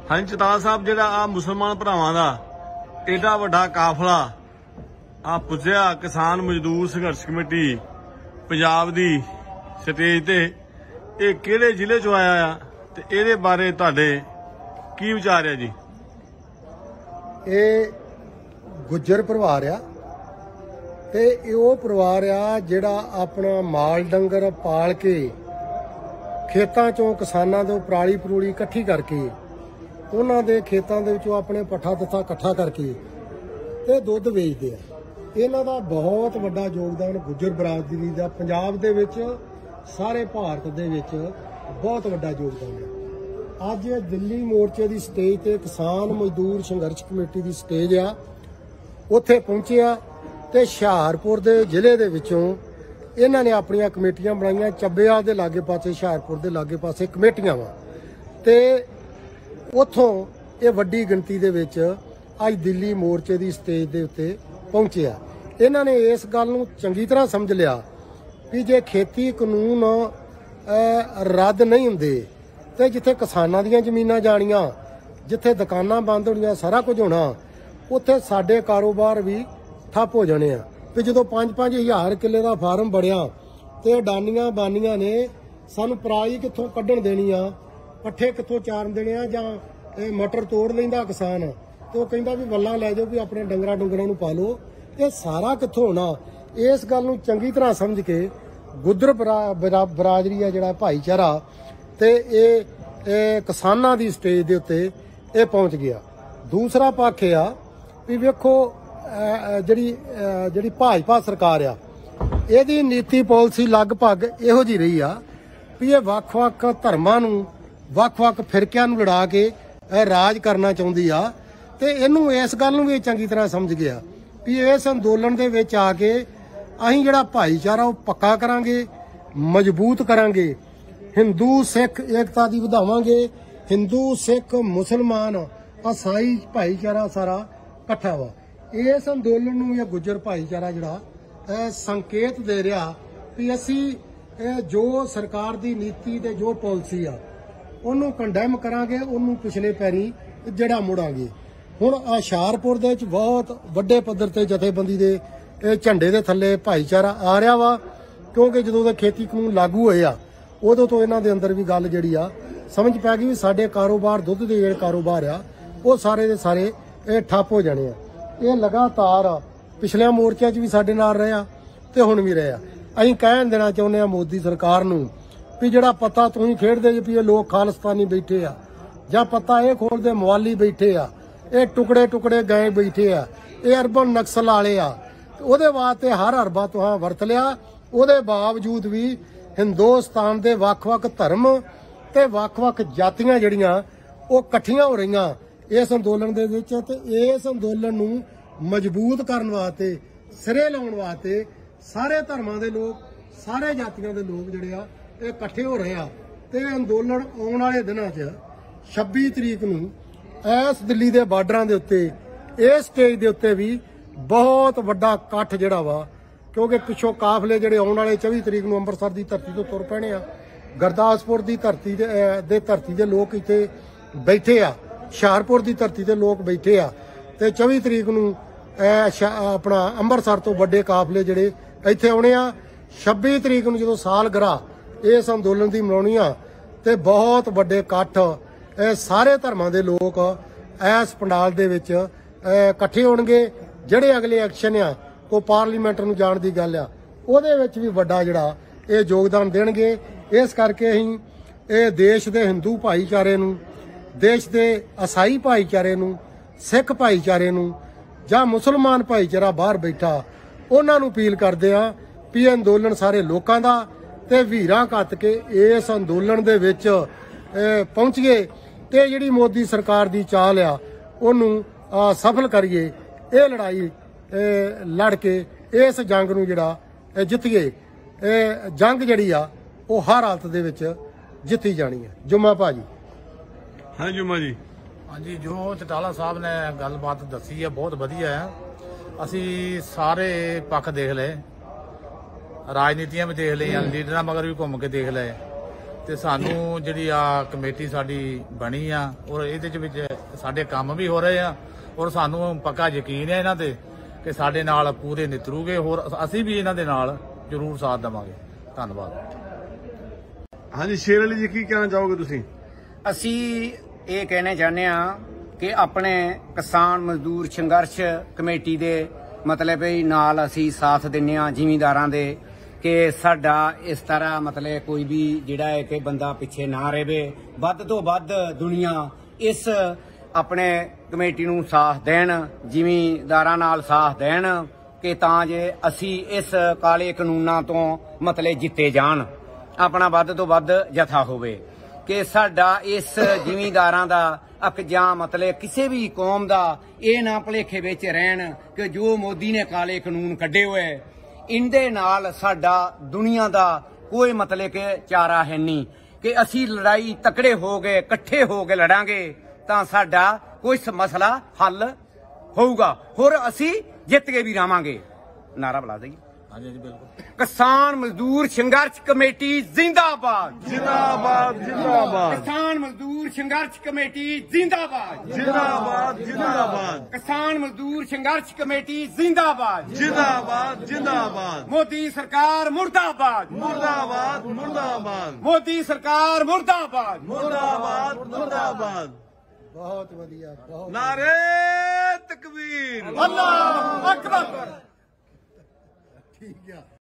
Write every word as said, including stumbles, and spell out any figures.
हाँ चौटाला साहब जिहड़ा आ मुसलमान भरावां दा एडा वड्डा काफला आ पुज्जिया किसान मजदूर संघर्ष कमेटी पंजाब दी स्टेज ते ये किहड़े जिले चों आया आ ते इहदे बारे तुहाडे की विचार है जी? ये गुज्जर परिवार आ ते वो परिवार आ जिहड़ा अपना माल डंगर पाल के खेतां चों किसानां तों पराली परूली इकट्ठी करके उन्हां दे खेतां दे विचों अपने पट्ठा तत्था इकट्ठा करके ते दुध वेचदे आ। इन्हां दा बहुत वड्डा योगदान गुज्जर बरादरी दा पंजाब दे विच सारे भारत दे विच बहुत वड्डा योगदान है। अज दिल्ली मोर्चे की स्टेज ते किसान मजदूर संघर्ष कमेटी की स्टेज आ उत्थे पहुंचे आ ते हुशियारपुर दे जिले दे विचों इन्हां ने अपनियां कमेटियां बनाईयां। चब्बिया दे लागे पासे हुशियारपुर दे लागे पासे कमेटियां वा ते उत्थों ये वड्डी गिणती दे विच अज दिल्ली मोर्चे की स्टेज दे उत्ते पहुंचे आ। इन्हां ने इस गल नूं चंगी तरह समझ लिया कि जे खेती कानून रद्द नहीं हुंदे ते जिथे किसानां दीयां जमीनां जाणियां, जिथे दुकानां बंद होणियां, सारा कुछ होना, उत्थे साडे कारोबार भी ठप्प हो जाने आ। ते जदों पांच पांच हज़ार किले का फार्म बढ़िया ते अडानियां बानियां ने सानूं पराली कित्थों कड्ढण देनी आ, पट्ठे कित्थों चारन देने आ, जां मटर तोड़ लैंदा किसान ते ओह कहंदा भी वल्लां लै जाओ भी अपने डंगरां डुंगरां नूं पा लो। ये सारा कित्थों होना? इस गल नूं चंगी तरह समझ के गुज्जर बरादरी आ जिहड़ा भाईचारा ते ये किसानां दी स्टेज दे उत्ते ये पहुंच गया। दूसरा पक्ष आ भी वेखो जिहड़ी जिहड़ी भाजपा सरकार आ इहदी नीति पॉलिसी लगभग इहो जी रही आ भी ये वख-वख धर्मां नूं वख-वख फिरकिਆਂ नूं लड़ा के राज करना चाहुंदी आ ते इहनूं इस गल नूं भी चंगी तरह समझ गया भी इस अंदोलन दे विच आके असीं जिहड़ा भाईचारा वो पक्का करांगे, मजबूत करांगे, हिंदू सिख एकता दी वधावांगे, हिंदू सिख मुसलमान ईसाई भाईचारा सारा इकट्ठा वा। इस अंदोलन नूं ये गुज्जर भाईचारा जिहड़ा संकेत दे रहा भी असीं जो सरकार दी नीति ते जो पॉलिसी आ उहनूं कंडैम करांगे, उहनूं पिछले पैरी जड़ा मुड़ांगे। हुण हुशियारपुर दे विच बहुत वड्डे पद्धर ते जथेबंदी दे झंडे दे थल्ले भाईचारा आ रहा वा क्योंकि जदों दे खेती कानून लागू होए आ उदों तो इन्हां दे अंदर भी गल जिहड़ी आ समझ पै गई भी साडे कारोबार दुੱਧ दे जिहड़े कारोबार आ वो सारे दे सारे ये ठप्प हो जाने आ। ये लगातार पिछले मोर्चों भी साडे नाल रहे आ ते हुण भी रहे आ। असीं कहण देना चाहुंदे आ मोदी सरकार नूं भी जिहड़ा पता तुसीं खेडदे जे भी ये लोग खालिस्तानी बैठे आ जां पता ये खोलदे मवाली बैठे आ, ये टुकड़े टुकड़े गए बैठे आ, ये अरबन नक्सल वाले आ, ਉਹਦੇ ਵਾਸਤੇ हर हरबा तुहां वरत लिया। ਉਹਦੇ बावजूद भी हिंदुस्तान के ਵੱਖ-ਵੱਖ धर्म ते ਵੱਖ-ਵੱਖ जातियां ਜਿਹੜੀਆਂ ਉਹ ਇਕੱਠੀਆਂ हो रहीਆਂ इस अंदोलन ਦੇ ਵਿੱਚ ਤੇ ਇਸ ਅੰਦੋਲਨ ਨੂੰ मजबूत ਕਰਨ ਵਾਸਤੇ ਸਿਰੇ ਲਾਉਣ ਵਾਸਤੇ ਸਾਰੇ ਧਰਮਾਂ ਦੇ ਲੋਕ, ਸਾਰੇ ਜਾਤੀਆਂ ਦੇ ਲੋਕ ਜਿਹੜੇ ਆ ਇਹ ਇਕੱਠੇ ਹੋ ਰਹੇ ਆ ਤੇ ਅੰਦੋਲਨ ਆਉਣ ਵਾਲੇ ਦਿਨਾਂ 'ਚ ਛੱਬੀ ਤਰੀਕ ਨੂੰ ਇਸ ਦਿੱਲੀ ਦੇ ਬਾਰਡਰਾਂ ਦੇ ਉੱਤੇ ਇਸ ਸਟੇਜ ਦੇ ਉੱਤੇ ਵੀ बहुत वड्डा इकट्ठ जिहड़ा वा क्योंकि पिछों काफले जिहड़े आउण वाले चौबी तरीक नूं अंमृतसर की धरती तो तुर पैणे आ, गुरदासपुर की धरती दे धरती दे लोग इत्थे बैठे आ, हुशियारपुर की धरती दे लोग बैठे आ ते चौबी तरीक नूं अपना अंमृतसर तो वड्डे काफले जिहड़े इत्थे आउणे आ। छब्बी तरीक नूं जदों सालगिरह इस अंदोलन की मनाउणी आ ते बहुत वड्डे इकट्ठ सारे धर्मां दे लोग इस पंडाल दे विच इकट्ठे होणगे। ਜਿਹੜੇ अगले एक्शन आ वो पार्लीमेंट नूं जाण दी गल आ ਉਹਦੇ ਵਿੱਚ भी ਵੱਡਾ ਜਿਹੜਾ ਇਹ ਯੋਗਦਾਨ ਦੇਣਗੇ। ਇਸ ਕਰਕੇ ਅਸੀਂ ਇਹ ਦੇਸ਼ ਦੇ ਹਿੰਦੂ ਭਾਈਚਾਰੇ ਨੂੰ, ਦੇਸ਼ ਦੇ ਈਸਾਈ ਭਾਈਚਾਰੇ ਨੂੰ, ਸਿੱਖ ਭਾਈਚਾਰੇ ਨੂੰ ਜਾਂ ਮੁਸਲਮਾਨ ਭਾਈਚਾਰਾ ਬਾਹਰ ਬੈਠਾ ਉਹਨਾਂ ਨੂੰ ਅਪੀਲ ਕਰਦੇ ਆ ਵੀ ਇਹ ਅੰਦੋਲਨ ਸਾਰੇ ਲੋਕਾਂ ਦਾ ਤੇ ਵੀਰਾਂ ਕੱਤ ਕੇ ਇਸ ਅੰਦੋਲਨ ਦੇ ਵਿੱਚ ਪਹੁੰਚੀਏ ਤੇ ਜਿਹੜੀ ਮੋਦੀ ਸਰਕਾਰ ਦੀ ਚਾਲ ਆ ਉਹਨੂੰ ਸਫਲ ਕਰੀਏ। ਇਹ ਲੜਾਈ ਲੜ ਕੇ ਇਸ ਜੰਗ ਨੂੰ ਜਿਹੜਾ ਜਿੱਤੀਏ। ਇਹ ਜੰਗ ਜਿਹੜੀ ਆ ਉਹ ਹਰ ਹਾਲਤ ਦੇ ਵਿੱਚ ਜਿੱਤੀ ਜਾਣੀ ਹੈ। ਜੁਮਾ ਭਾਜੀ। ਹਾਂ ਜੁਮਾ ਜੀ। ਹਾਂਜੀ, ਜੋ ਚਟਾਲਾ ਸਾਹਿਬ ਨੇ ਗੱਲਬਾਤ ਦੱਸੀ ਹੈ ਬਹੁਤ ਵਧੀਆ ਹੈ। ਅਸੀਂ ਸਾਰੇ ਪੱਖ ਦੇਖ ਲਏ, ਰਾਜਨੀਤੀਆਂ ਵੀ ਦੇਖ ਲਈਆਂ, ਲੀਡਰਾਂ ਮਗਰ ਵੀ ਘੁੰਮ ਕੇ ਦੇਖ ਲਏ ਤੇ ਸਾਨੂੰ ਜਿਹੜੀ ਆ ਕਮੇਟੀ ਸਾਡੀ ਬਣੀ ਆ ਔਰ ਇਹਦੇ ਚ ਵਿੱਚ ਸਾਡੇ ਕੰਮ ਵੀ ਹੋ ਰਹੇ ਆ ਔਰ ਸਾਨੂੰ ਪੱਕਾ ਯਕੀਨ ਹੈ ਇਹਨਾਂ ਤੇ ਕਿ ਸਾਡੇ ਨਾਲ ਪੂਰੇ ਨਿਤਰੂਗੇ। ਹੋਰ ਅਸੀਂ ਵੀ ਇਹਨਾਂ ਦੇ ਨਾਲ ਜ਼ਰੂਰ ਸਾਥ ਦੇਵਾਂਗੇ। ਧੰਨਵਾਦ। ਹਾਂਜੀ ਸ਼ੇਰ ਅਲੀ ਜੀ, ਕੀ ਕਹਿਣਾ ਚਾਹੋਗੇ ਤੁਸੀਂ? ਅਸੀਂ ਇਹ ਕਹਿਣਾ ਚਾਹੁੰਦੇ ਹਾਂ ਕਿ ਆਪਣੇ ਕਿਸਾਨ ਮਜ਼ਦੂਰ ਸੰਘਰਸ਼ ਕਮੇਟੀ ਦੇ ਮਤਲਬ ਇਹ ਨਾਲ ਅਸੀਂ ਸਾਥ ਦਿੰਦੇ ਹਾਂ ਜ਼ਿਮੀਂਦਾਰਾਂ ਦੇ ਕਿ ਸਾਡਾ ਇਸ ਤਰ੍ਹਾਂ ਮਤਲਬ ਕੋਈ ਵੀ ਜਿਹੜਾ ਹੈ ਕਿ ਬੰਦਾ ਪਿੱਛੇ ਨਾ ਰਹੇ, ਵੱਧ ਤੋਂ ਵੱਧ ਦੁਨੀਆ ਇਸ ਆਪਣੇ ਕਮੇਟੀ ਨੂੰ ਸਾਥ ਦੇਣ, ਜ਼ਿਮੀਂਦਾਰਾਂ ਨਾਲ ਸਾਥ ਦੇਣ ਕਿ ਤਾਂ ਜੇ ਅਸੀਂ ਇਸ ਕਾਲੇ ਕਾਨੂੰਨਾਂ ਤੋਂ ਮਤਲਬ ਜਿੱਤੇ ਜਾਣ। ਆਪਣਾ ਵੱਧ ਤੋਂ ਵੱਧ ਜਥਾ ਹੋਵੇ ਕਿ ਸਾਡਾ ਇਸ ਜ਼ਿਮੀਂਦਾਰਾਂ ਦਾ ਅਕ ਜਾਂ ਮਤਲਬ ਕਿਸੇ ਵੀ ਕੌਮ ਦਾ ਇਹ ਨਾ ਭੁਲੇਖੇ ਵਿੱਚ ਰਹਿਣ ਕਿ ਜੋ ਮੋਦੀ ਨੇ ਕਾਲੇ ਕਾਨੂੰਨ ਕੱਢੇ ਹੋਏ ਇਹਦੇ ਨਾਲ ਸਾਡਾ ਦੁਨੀਆ ਦਾ ਕੋਈ ਮਤਲਬ ਕਿ ਚਾਰਾ ਹੈ ਨਹੀਂ ਕਿ ਅਸੀਂ ਲੜਾਈ ਤਕੜੇ ਹੋ ਗਏ ਇਕੱਠੇ ਹੋ ਕੇ ਲੜਾਂਗੇ ਤਾਂ ਸਾਡਾ ਕੋਈ ਮਸਲਾ ਹੱਲ ਹੋਊਗਾ। ਹੋਰ ਅਸੀਂ ਜਿੱਤ ਕੇ ਵੀ ਰਾਵਾਂਗੇ। ਨਾਰਾ ਬੁਲਾ ਦਈਏ। ਹਾਂਜੀ ਹਾਂਜੀ ਬਿਲਕੁਲ। ਕਿਸਾਨ ਮਜ਼ਦੂਰ ਸੰਘਰਸ਼ ਕਮੇਟੀ ਜ਼ਿੰਦਾਬਾਦ ਜਿੰਦਾਬਾਦ ਜਿੰਦਾਬਾਦ। ਕਿਸਾਨ ਮਜ਼ਦੂਰ ਸੰਘਰਸ਼ ਕਮੇਟੀ ਜ਼ਿੰਦਾਬਾਦ ਜਿੰਦਾਬਾਦ ਜਿੰਦਾਬਾਦ। ਕਿਸਾਨ ਮਜ਼ਦੂਰ ਸੰਘਰਸ਼ ਕਮੇਟੀ ਜ਼ਿੰਦਾਬਾਦ ਜਿੰਦਾਬਾਦ ਜਿੰਦਾਬਾਦ। ਮੋਦੀ ਸਰਕਾਰ ਮੁਰਦਾਬਾਦ ਮੁਰਦਾਬਾਦ ਮੁਰਦਾਬਾਦ। ਮੋਦੀ ਸਰਕਾਰ ਮੁਰਦਾਬਾਦ ਮੁਰਦਾਬਾਦ ਮੁਰਦਾਬਾਦ। ਬਹੁਤ ਵਧੀਆ, ਬਹੁਤ ਨਾਰੇ ਤਕਬੀਰ। ਅੱਲਾਹੁ ਅਕਬਰ। ਠੀਕ ਆ।